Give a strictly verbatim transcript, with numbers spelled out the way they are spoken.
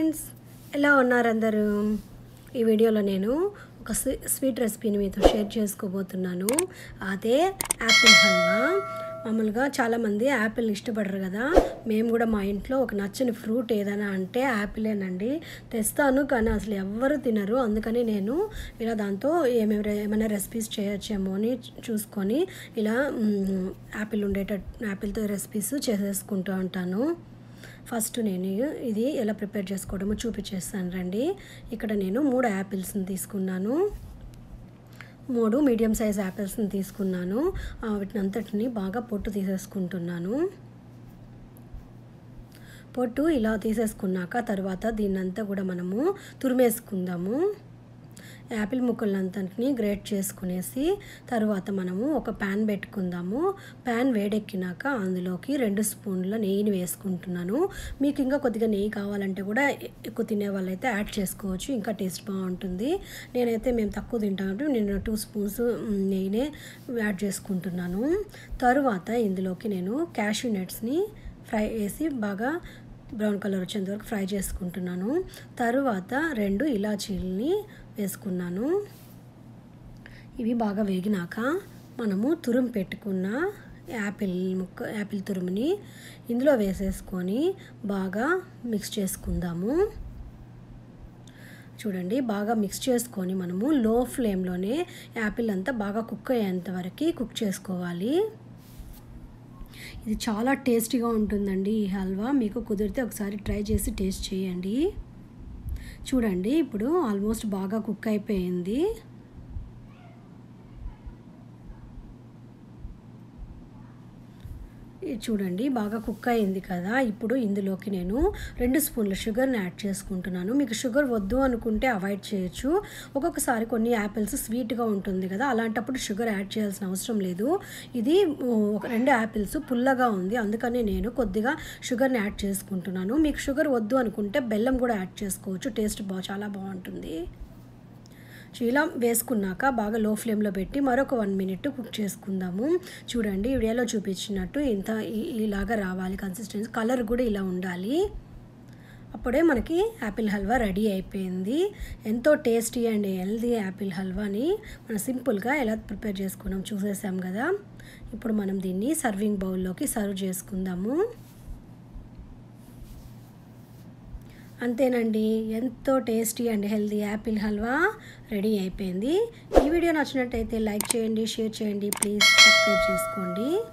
Friends, ఎలా ఉన్నారు అందరూ? ఈ వీడియోలో నేను ఒక స్వీట్ రెసిపీని మీతో షేర్ చేసుకోబోతున్నాను. అదే యాపిల్ హల్వా. మామూలుగా చాలామంది యాపిల్ ఇష్టపడరు కదా. మేము కూడా మా ఇంట్లో ఒక నచ్చని ఫ్రూట్ ఏదైనా అంటే యాపిలేనండి. తెస్తాను కానీ అసలు ఎవ్వరు తినరు. అందుకని నేను ఇలా దాంతో ఏమేమి ఏమైనా రెసిపీస్ చేయొచ్చేమో అని చూసుకొని ఇలా యాపిల్ ఉండేటట్టు యాపిల్తో రెసిపీస్ చేసేసుకుంటూ ఉంటాను. ఫస్ట్ నేను ఇది ఎలా ప్రిపేర్ చేసుకోవడమో చూపించేస్తాను రండి. ఇక్కడ నేను మూడు యాపిల్స్ని తీసుకున్నాను. మూడు మీడియం సైజ్ యాపిల్స్ని తీసుకున్నాను. వీటిని అంతటిని బాగా పొట్టు తీసేసుకుంటున్నాను. పొట్టు ఇలా తీసేసుకున్నాక తర్వాత దీన్నంతా కూడా మనము తురిమేసుకుందాము. యాపిల్ ముక్కలంతటిని గ్రేట్ చేసుకునేసి తర్వాత మనము ఒక ప్యాన్ పెట్టుకుందాము. ప్యాన్ వేడెక్కినాక అందులోకి రెండు స్పూన్ల నెయ్యిని వేసుకుంటున్నాను. మీకు ఇంకా కొద్దిగా నెయ్యి కావాలంటే కూడా ఎక్కువ తినే వాళ్ళైతే యాడ్ చేసుకోవచ్చు, ఇంకా టేస్ట్ బాగుంటుంది. నేనైతే మేము తక్కువ తింటాము, నేను టూ స్పూన్స్ నెయ్యినే యాడ్ చేసుకుంటున్నాను. తరువాత ఇందులోకి నేను క్యాష్యూ నట్స్ని ఫ్రై చేసి బాగా బ్రౌన్ కలర్ వచ్చేంత వరకు ఫ్రై చేసుకుంటున్నాను. తరువాత రెండు ఇలాచీలని వేసుకున్నాను. ఇవి బాగా వేగినాక మనము తురుము పెట్టుకున్న యాపిల్ ముక్క యాపిల్ తురుముని ఇందులో వేసేసుకొని బాగా మిక్స్ చేసుకుందాము. చూడండి, బాగా మిక్స్ చేసుకొని మనము లో ఫ్లేమ్లోనే యాపిల్ అంతా బాగా కుక్ అయ్యేంత వరకు కుక్ చేసుకోవాలి. ఇది చాలా టేస్టీగా ఉంటుందండి ఈ హల్వా. మీకు కుదిరితే ఒకసారి ట్రై చేసి టేస్ట్ చేయండి. చూడండి, ఇప్పుడు ఆల్మోస్ట్ బాగా కుక్ అయిపోయింది. చూడండి, బాగా కుక్ అయింది కదా. ఇప్పుడు ఇందులోకి నేను రెండు స్పూన్ల షుగర్ని యాడ్ చేసుకుంటున్నాను. మీకు షుగర్ వద్దు అనుకుంటే అవాయిడ్ చేయొచ్చు. ఒక్కొక్కసారి కొన్ని యాపిల్స్ స్వీట్గా ఉంటుంది కదా, అలాంటప్పుడు షుగర్ యాడ్ చేయాల్సిన అవసరం లేదు. ఇది ఒక రెండు యాపిల్స్ పుల్లగా ఉంది, అందుకని నేను కొద్దిగా షుగర్ని యాడ్ చేసుకుంటున్నాను. మీకు షుగర్ వద్దు అనుకుంటే బెల్లం కూడా యాడ్ చేసుకోవచ్చు, టేస్ట్ బా చాలా బాగుంటుంది. ఇలా వేసుకున్నాక బాగా లో ఫ్లేమ్లో పెట్టి మరొక వన్ మినిట్ కుక్ చేసుకుందాము. చూడండి, వీడియోలో చూపించినట్టు ఇంత ఇలాగా రావాలి కన్సిస్టెన్సీ, కలర్ కూడా ఇలా ఉండాలి. అప్పుడే మనకి యాపిల్ హల్వా రెడీ అయిపోయింది. ఎంతో టేస్టీ అండ్ హెల్దీ యాపిల్ హల్వాని మనం సింపుల్గా ఎలా ప్రిపేర్ చేసుకున్నాం చూసేసాం కదా. ఇప్పుడు మనం దీన్ని సర్వింగ్ బౌల్లోకి సర్వ్ చేసుకుందాము. అంతేనండి, ఎంతో tasty and healthy apple halwa ready అయిపోయింది. ఈ వీడియో నచ్చినట్టయితే లైక్ చేయండి, షేర్ చేయండి, ప్లీజ్ సబ్స్క్రైబ్ చేసుకోండి.